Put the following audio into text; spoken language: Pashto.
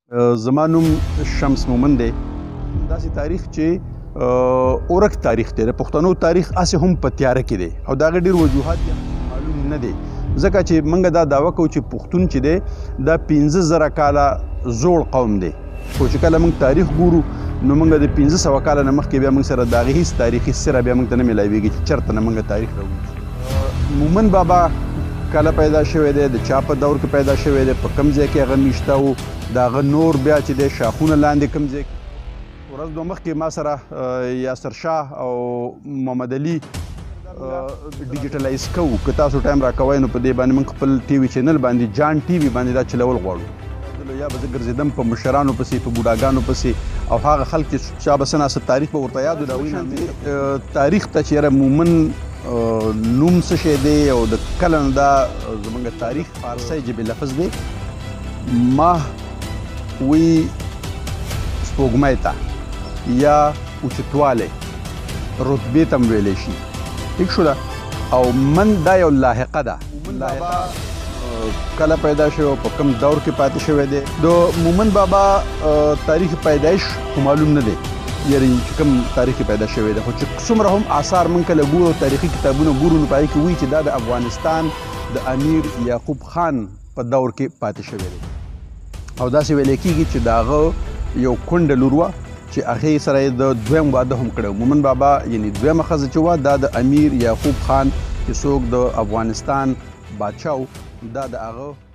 زما نوم شمس مومن دی. داسې تاریخ چې اورک تاریخ دی، د پښتنو تاریخ هسې هم په تیاره کې دی او د هغه ډېر وجوهات معلوم نه دی، ځکه چې موږ دا دعوه کوو چې پښتون چې دی دا 15,000 کاله زوړ قوم دی، خو چې کله موږ تاریخ ګورو نو موږ د 1500 کاله نه مخکې بیا موږ سره د هغې هېڅ تاریخي سره بیا موږ ته نه میلاویږي چې چېرته نه موږ تاریخ راوړو. مومن بابا کله پیدا شوی دی، د چا په دور کې پیدا شوی دی، په کوم ځای کې هغه میشته و، د هغه نور بیا چې دی شاخونه لاندې کوم ځای ورځ دوه مخکې ما سره یاسر شاه او محمد علي ډیجیټلایز کوو. که تاسو ټایم راکوئ نو په دې باندې موږ خپل ټي وي چینل باندې جان ټي وي باندې دا چلول غواړو. یا به زه ګرځېدم په مشرانو پسې، په بوډاګانو پسې، او هغه خلک چې چا به څه ناسه تاریخ به ورته یاد و د هغوی نه تاریخ ته چې یاره مومن نوم څه شی دی او د کله نه دا زموږ تاریخ فارسی ژبې لفظ دی. ماه وی سپوږمۍ ته یا اوچتوالی رتبې ته هم ویلی شي، ټیک شو ده، او من دا یو لاحقه ده. لاحقه کله پیدا شوی او په کوم دور کې پاتې شوی دی. د مومن بابا تاریخ پیدایش خو معلوم نه دی، یعنې چې کوم تاریخ کې پیدا شوی دی، خو چې څومره هم آثار موږ کله ګورو، تاریخي کتابونه ګورو، نو په هغې کې وایي چې دا د افغانستان د امیر یعقوب خان په دور کې پاتې شوی دی، او داسې ویلی کېږي چې د هغه یو کونډه لور وه چې هغې سره یې د دویم واده هم کړی. مومن بابا یعنې دویمه ښځه چې وه دا د امیر یعقوب خان چې څوک د افغانستان بادشاه و، دا د هغه